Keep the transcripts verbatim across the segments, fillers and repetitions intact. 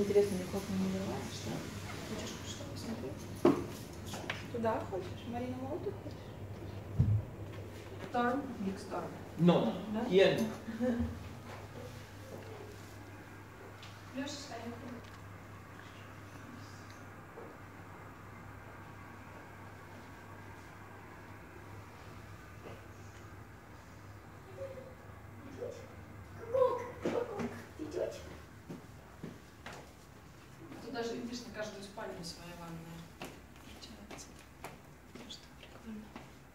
интересно, никак не вырываешь, да? Хочешь что посмотреть? Туда хочешь? Марина Молоту хочешь? Storm, big storm. No, Да? here no. Леша, поехали. Тут даже, видишь, на каждую спальню своя ванная. Получается. Что прикольно.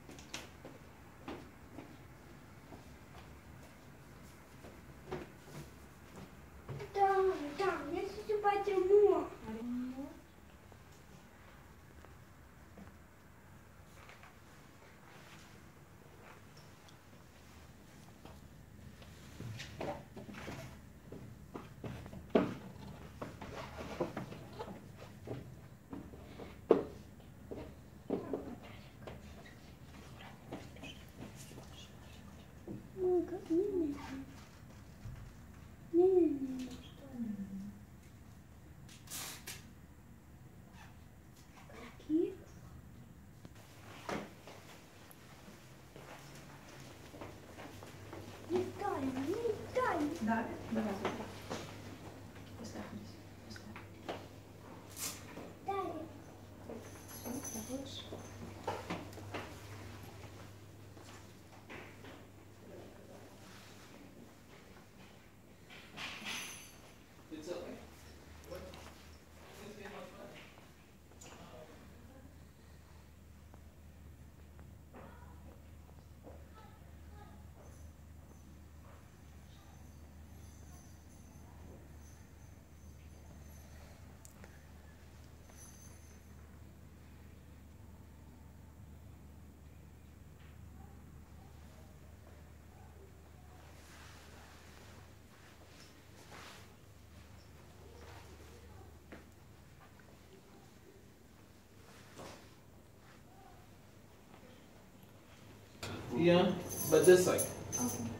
Да, да, я хочу почему. Да, давай, забрать. Поставь вниз. Поставь. Все, побольше. It's okay. Yeah, but this side. Okay.